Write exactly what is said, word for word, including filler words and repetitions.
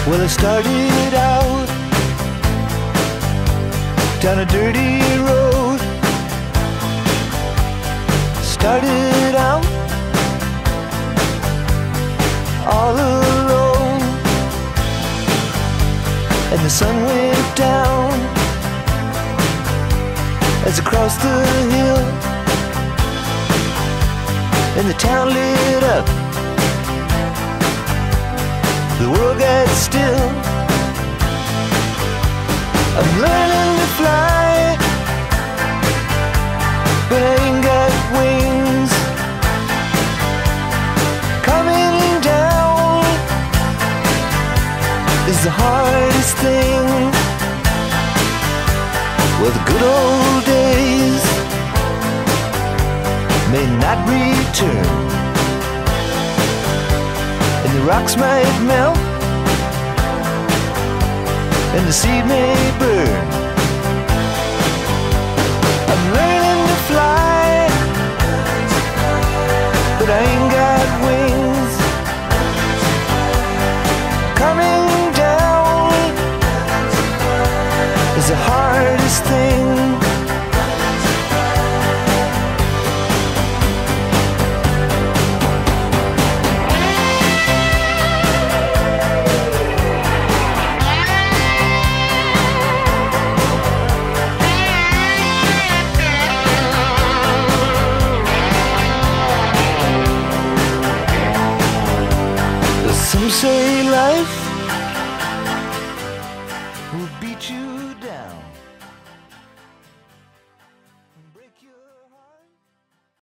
Well, I started out down a dirty road. Started out all alone, and the sun went down as I crossed the hill, and the town lit up. The world got still. I'm learning to fly, but I ain't got wings. Coming down is the hardest thing. Well, the good old days may not return, and the rocks might melt, and the seed may burn. I'm learning to fly, but I ain't got wings. Coming down is the hardest thing. Some say life